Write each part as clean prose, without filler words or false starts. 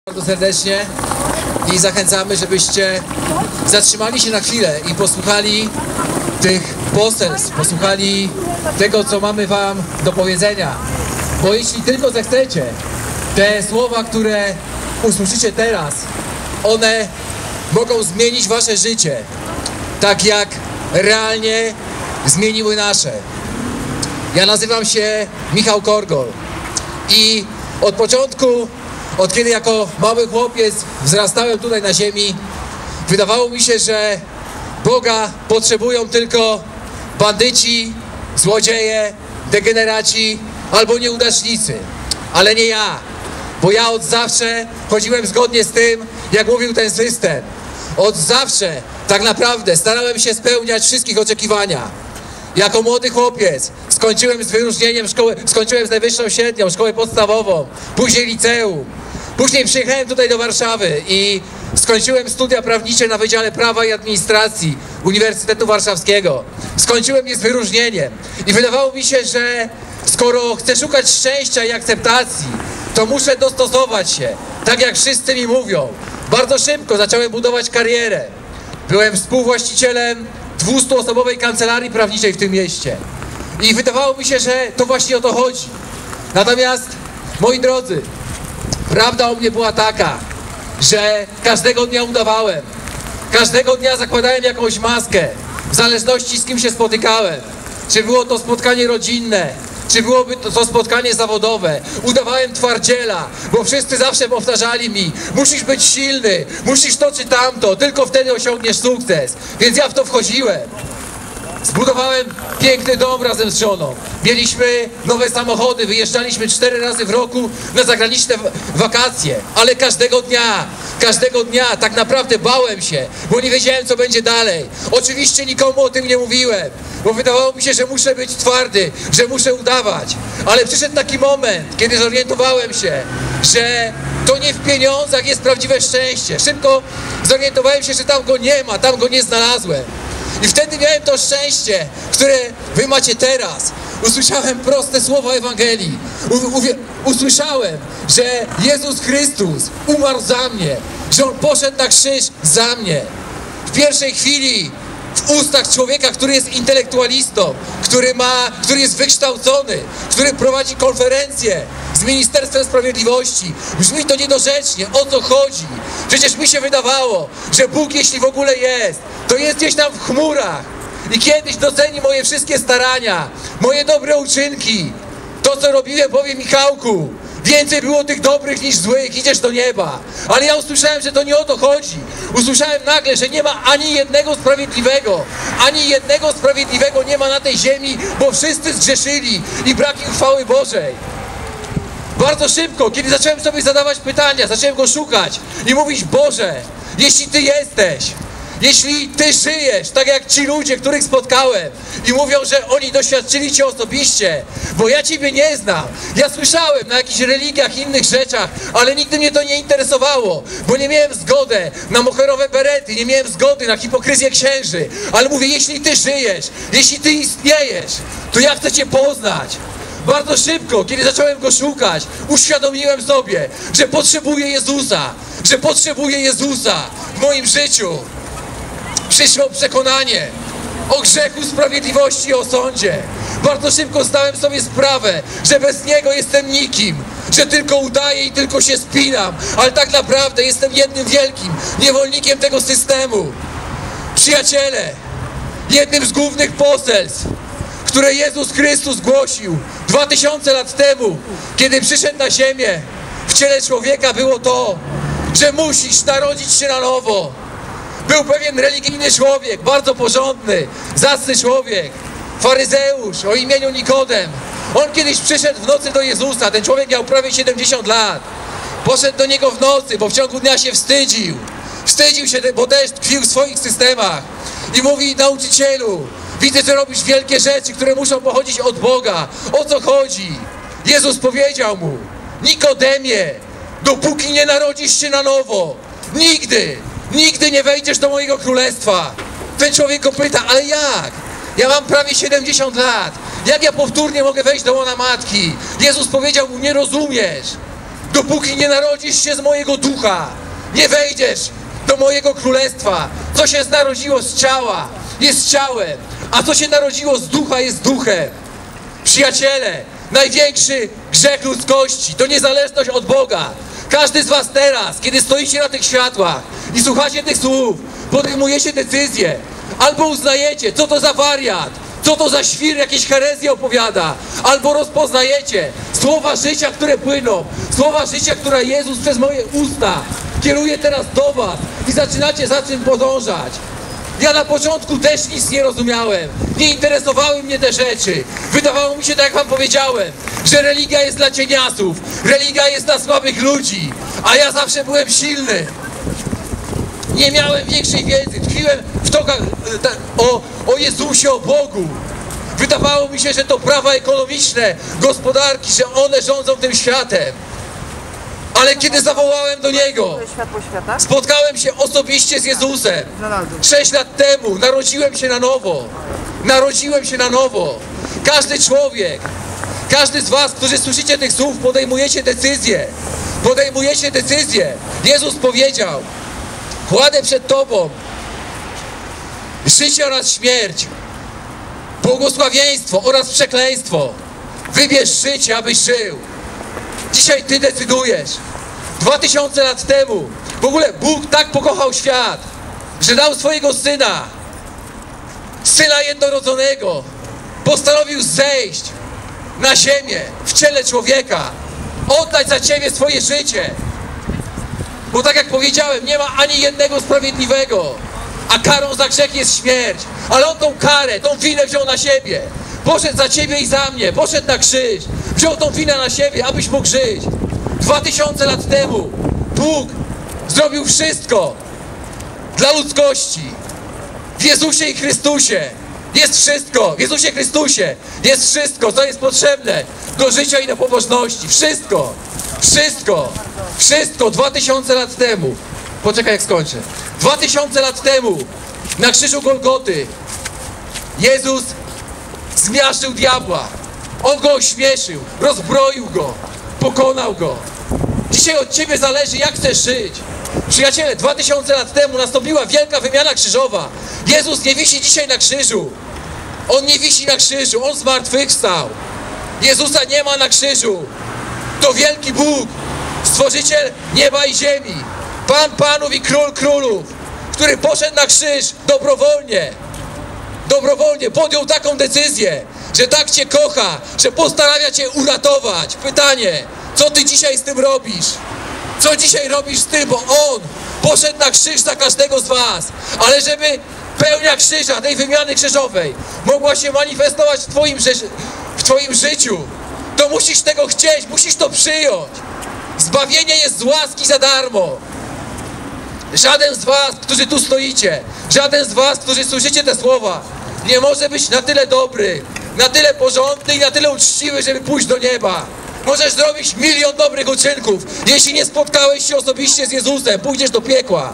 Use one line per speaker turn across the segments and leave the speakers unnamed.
Bardzo serdecznie i zachęcamy, żebyście zatrzymali się na chwilę i posłuchali tych poselstw, posłuchali tego, co mamy wam do powiedzenia. Bo jeśli tylko zechcecie, te słowa, które usłyszycie teraz, one mogą zmienić wasze życie, tak jak realnie zmieniły nasze. Ja nazywam się Michał Korgol i od początku, od kiedy jako mały chłopiec wzrastałem tutaj na ziemi, wydawało mi się, że Boga potrzebują tylko bandyci, złodzieje, degeneraci albo nieudacznicy. Ale nie ja, bo ja od zawsze chodziłem zgodnie z tym, jak mówił ten system. Od zawsze tak naprawdę starałem się spełniać wszystkich oczekiwania. Jako młody chłopiec skończyłem z wyróżnieniem szkołę, skończyłem z najwyższą średnią, szkołę podstawową, później liceum. Później przyjechałem tutaj do Warszawy i skończyłem studia prawnicze na Wydziale Prawa i Administracji Uniwersytetu Warszawskiego. Skończyłem je z wyróżnieniem i wydawało mi się, że skoro chcę szukać szczęścia i akceptacji, to muszę dostosować się, tak jak wszyscy mi mówią. Bardzo szybko zacząłem budować karierę. Byłem współwłaścicielem 200-osobowej kancelarii prawniczej w tym mieście. I wydawało mi się, że to właśnie o to chodzi. Natomiast, moi drodzy, prawda o mnie była taka, że każdego dnia udawałem. Każdego dnia zakładałem jakąś maskę, w zależności z kim się spotykałem. Czy było to spotkanie rodzinne, czy byłoby to spotkanie zawodowe. Udawałem twardziela, bo wszyscy zawsze powtarzali mi: musisz być silny, musisz to czy tamto, tylko wtedy osiągniesz sukces. Więc ja w to wchodziłem. Zbudowałem piękny dom razem z żoną. Mieliśmy nowe samochody, wyjeżdżaliśmy 4 razy w roku na zagraniczne wakacje. Ale każdego dnia tak naprawdę bałem się, bo nie wiedziałem, co będzie dalej. Oczywiście nikomu o tym nie mówiłem, bo wydawało mi się, że muszę być twardy, że muszę udawać. Ale przyszedł taki moment, kiedy zorientowałem się, że to nie w pieniądzach jest prawdziwe szczęście. Szybko zorientowałem się, że tam go nie ma, tam go nie znalazłem. I wtedy miałem to szczęście, które wy macie teraz. Usłyszałem proste słowa Ewangelii. Usłyszałem, że Jezus Chrystus umarł za mnie, że On poszedł na krzyż za mnie. W pierwszej chwili w ustach człowieka, który jest intelektualistą, który jest wykształcony, który prowadzi konferencje z Ministerstwem Sprawiedliwości. Brzmi to niedorzecznie. O co chodzi? Przecież mi się wydawało, że Bóg, jeśli w ogóle jest, to jest gdzieś tam w chmurach i kiedyś doceni moje wszystkie starania, moje dobre uczynki. To, co robiłem, powie: Michałku, więcej było tych dobrych niż złych, idziesz do nieba. Ale ja usłyszałem, że to nie o to chodzi. Usłyszałem nagle, że nie ma ani jednego sprawiedliwego. Ani jednego sprawiedliwego nie ma na tej ziemi, bo wszyscy zgrzeszyli i brak im chwały Bożej. Bardzo szybko, kiedy zacząłem sobie zadawać pytania, zacząłem Go szukać i mówić: Boże, jeśli Ty jesteś, jeśli Ty żyjesz, tak jak ci ludzie, których spotkałem i mówią, że oni doświadczyli Cię osobiście, bo ja Ciebie nie znam. Ja słyszałem na jakichś religiach i innych rzeczach, ale nigdy mnie to nie interesowało, bo nie miałem zgody na moherowe berety, nie miałem zgody na hipokryzję księży. Ale mówię: jeśli Ty żyjesz, jeśli Ty istniejesz, to ja chcę Cię poznać. Bardzo szybko, kiedy zacząłem Go szukać, uświadomiłem sobie, że potrzebuję Jezusa w moim życiu. Przyszło przekonanie o grzechu, sprawiedliwości i o sądzie. Bardzo szybko zdałem sobie sprawę, że bez Niego jestem nikim, że tylko udaję i tylko się spinam, ale tak naprawdę jestem jednym wielkim niewolnikiem tego systemu. Przyjaciele, jednym z głównych poselstw, które Jezus Chrystus głosił 2000 lat temu, kiedy przyszedł na ziemię w ciele człowieka, było to, że musisz narodzić się na nowo. Był pewien religijny człowiek, bardzo porządny, zacny człowiek, faryzeusz o imieniu Nikodem. On kiedyś przyszedł w nocy do Jezusa, ten człowiek miał prawie 70 lat. Poszedł do Niego w nocy, bo w ciągu dnia się wstydził. Wstydził się, bo też tkwił w swoich systemach. I mówi: nauczycielu, widzę, że robisz wielkie rzeczy, które muszą pochodzić od Boga. O co chodzi? Jezus powiedział mu: Nikodemie, dopóki nie narodzisz się na nowo, nigdy nie wejdziesz do mojego królestwa. Ten człowiek go pyta: ale jak? Ja mam prawie 70 lat. Jak ja powtórnie mogę wejść do łona matki? Jezus powiedział mu: nie rozumiesz. Dopóki nie narodzisz się z mojego ducha, nie wejdziesz do mojego królestwa. Co się narodziło z ciała, jest ciałem, a co się narodziło z ducha, jest duchem. Przyjaciele, największy grzech ludzkości to niezależność od Boga. Każdy z was teraz, kiedy stoicie na tych światłach i słuchacie tych słów, podejmujecie decyzję. Albo uznajecie, co to za wariat, co to za świr, jakieś herezje opowiada. Albo rozpoznajecie słowa życia, które płyną. Słowa życia, które Jezus przez moje usta kieruje teraz do was. I zaczynacie za czym podążać. Ja na początku też nic nie rozumiałem. Nie interesowały mnie te rzeczy. Wydawało mi się, tak jak wam powiedziałem, że religia jest dla cieniasów. Religia jest dla słabych ludzi. A ja zawsze byłem silny. Nie miałem większej wiedzy. Tkwiłem w tokach o Jezusie, o Bogu. Wydawało mi się, że to prawa ekonomiczne, gospodarki, że one rządzą tym światem. Ale kiedy zawołałem do Niego, spotkałem się osobiście z Jezusem. 6 lat temu narodziłem się na nowo. Narodziłem się na nowo. Każdy człowiek, każdy z was, którzy słyszycie tych słów, podejmujecie decyzję. Podejmujecie decyzję. Jezus powiedział: kładę przed tobą życie oraz śmierć, błogosławieństwo oraz przekleństwo. Wybierz życie, abyś żył. Dzisiaj ty decydujesz. 2000 lat temu w ogóle Bóg tak pokochał świat, że dał swojego Syna, Syna jednorodzonego. Postanowił zejść na ziemię w ciele człowieka, oddać za ciebie swoje życie. Bo tak jak powiedziałem, nie ma ani jednego sprawiedliwego, a karą za grzech jest śmierć. Ale On tą karę, tą winę wziął na siebie. Poszedł za ciebie i za mnie, poszedł na krzyż, wziął tą winę na siebie, abyś mógł żyć. 2000 lat temu Bóg zrobił wszystko dla ludzkości. W Jezusie i Chrystusie jest wszystko. W Jezusie Chrystusie jest wszystko, co jest potrzebne do życia i do pobożności. Wszystko. Wszystko. Wszystko. 2000 lat temu. Poczekaj, jak skończę. 2000 lat temu na krzyżu Golgoty Jezus zmiażdżył diabła. On go ośmieszył, rozbroił go, pokonał go. Dzisiaj od ciebie zależy, jak chcesz żyć. Przyjaciele, 2000 lat temu nastąpiła wielka wymiana krzyżowa. Jezus nie wisi dzisiaj na krzyżu. On nie wisi na krzyżu, On zmartwychwstał. Jezusa nie ma na krzyżu. To wielki Bóg, Stworzyciel nieba i ziemi, Pan panów i Król królów, który poszedł na krzyż dobrowolnie. Dobrowolnie podjął taką decyzję, że tak cię kocha, że postanawia cię uratować. Pytanie, co ty dzisiaj z tym robisz? Co dzisiaj robisz z tym, bo On poszedł na krzyż za każdego z was. Ale żeby pełnia krzyża, tej wymiany krzyżowej, mogła się manifestować w twoim życiu, to musisz tego chcieć, musisz to przyjąć. Zbawienie jest z łaski za darmo. Żaden z was, którzy tu stoicie, żaden z was, którzy słyszycie te słowa, nie może być na tyle dobry, na tyle porządny i na tyle uczciwy, żeby pójść do nieba. Możesz zrobić 1 000 000 dobrych uczynków. Jeśli nie spotkałeś się osobiście z Jezusem, pójdziesz do piekła.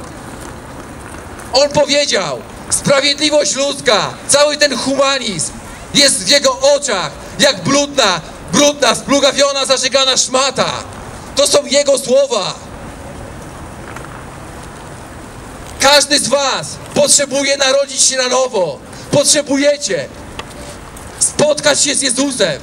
On powiedział, sprawiedliwość ludzka, cały ten humanizm jest w Jego oczach jak brudna, splugawiona, zażygana szmata. To są Jego słowa. Każdy z was potrzebuje narodzić się na nowo. Potrzebujecie spotkać się z Jezusem.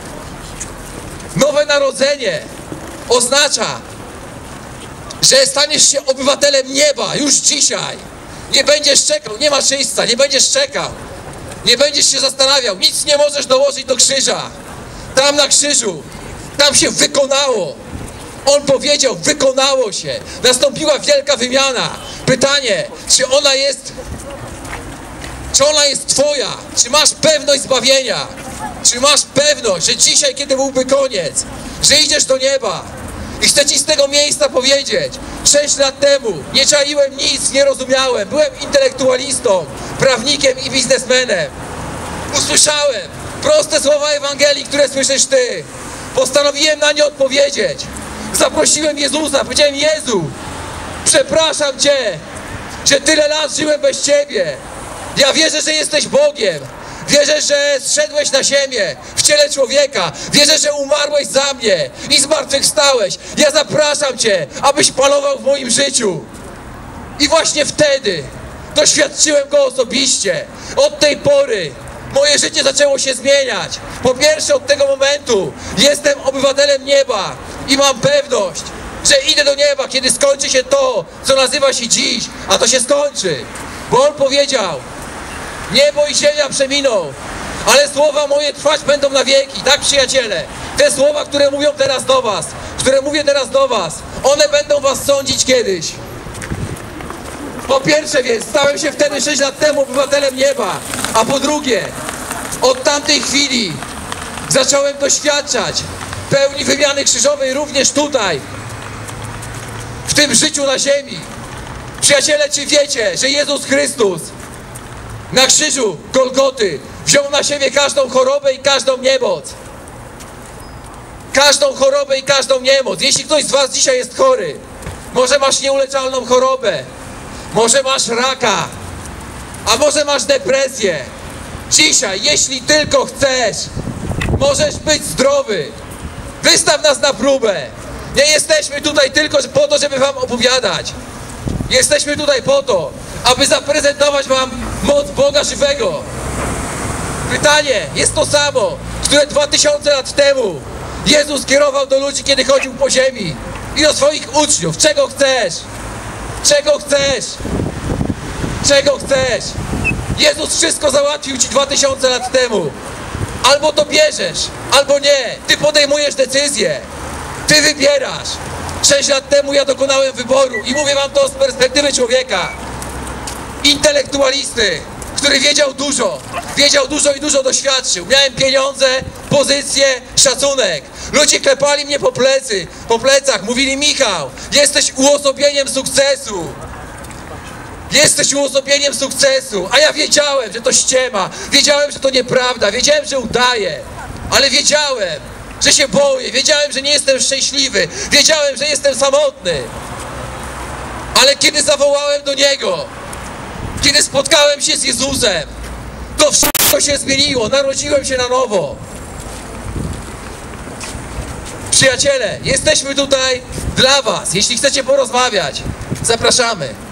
Nowe narodzenie oznacza, że staniesz się obywatelem nieba już dzisiaj. Nie będziesz czekał, nie masz miejsca, nie będziesz czekał. Nie będziesz się zastanawiał, nic nie możesz dołożyć do krzyża. Tam na krzyżu, tam się wykonało. On powiedział, wykonało się. Nastąpiła wielka wymiana. Pytanie, czy ona jest twoja? Czy masz pewność zbawienia? Czy masz pewność, że dzisiaj, kiedy byłby koniec, że idziesz do nieba? I chcę ci z tego miejsca powiedzieć, 6 lat temu nie czaiłem nic, nie rozumiałem. Byłem intelektualistą, prawnikiem i biznesmenem. Usłyszałem proste słowa Ewangelii, które słyszysz ty. Postanowiłem na nie odpowiedzieć. Zaprosiłem Jezusa, powiedziałem: Jezu, przepraszam Cię, że tyle lat żyłem bez Ciebie. Ja wierzę, że jesteś Bogiem. Wierzę, że zszedłeś na ziemię w ciele człowieka. Wierzę, że umarłeś za mnie i zmartwychwstałeś. Ja zapraszam Cię, abyś panował w moim życiu. I właśnie wtedy doświadczyłem Go osobiście. Od tej pory moje życie zaczęło się zmieniać. Po pierwsze, od tego momentu jestem obywatelem nieba i mam pewność, że idę do nieba, kiedy skończy się to, co nazywa się dziś, a to się skończy. Bo On powiedział: niebo i ziemia przeminą, ale słowa moje trwać będą na wieki. Tak, przyjaciele, te słowa, które mówię teraz do was, one będą was sądzić kiedyś. Po pierwsze więc, stałem się wtedy 6 lat temu obywatelem nieba, a po drugie, od tamtej chwili zacząłem doświadczać pełni wymiany krzyżowej również tutaj, w tym życiu na ziemi. Przyjaciele, czy wiecie, że Jezus Chrystus na krzyżu Golgoty wziął na siebie każdą chorobę i każdą niemoc? Każdą chorobę i każdą niemoc. Jeśli ktoś z was dzisiaj jest chory, może masz nieuleczalną chorobę, może masz raka, a może masz depresję. Dzisiaj, jeśli tylko chcesz, możesz być zdrowy. Wystaw nas na próbę. Nie jesteśmy tutaj tylko po to, żeby wam opowiadać. Jesteśmy tutaj po to, aby zaprezentować wam moc Boga żywego. Pytanie jest to samo, które 2000 lat temu Jezus kierował do ludzi, kiedy chodził po ziemi, i do swoich uczniów. Czego chcesz? Czego chcesz? Czego chcesz? Jezus wszystko załatwił ci 2000 lat temu. Albo to bierzesz, albo nie. Ty podejmujesz decyzję. Ty wybierasz. 6 lat temu ja dokonałem wyboru i mówię wam to z perspektywy człowieka, intelektualisty, który wiedział dużo i dużo doświadczył. Miałem pieniądze, pozycję, szacunek. Ludzie klepali mnie po plecach, mówili: Michał, jesteś uosobieniem sukcesu. Jesteś uosobieniem sukcesu. A ja wiedziałem, że to ściema. Wiedziałem, że to nieprawda. Wiedziałem, że udaję. Ale wiedziałem, że się boję. Wiedziałem, że nie jestem szczęśliwy. Wiedziałem, że jestem samotny. Ale kiedy zawołałem do Niego, kiedy spotkałem się z Jezusem, to wszystko się zmieniło. Narodziłem się na nowo. Przyjaciele, jesteśmy tutaj dla was. Jeśli chcecie porozmawiać, zapraszamy.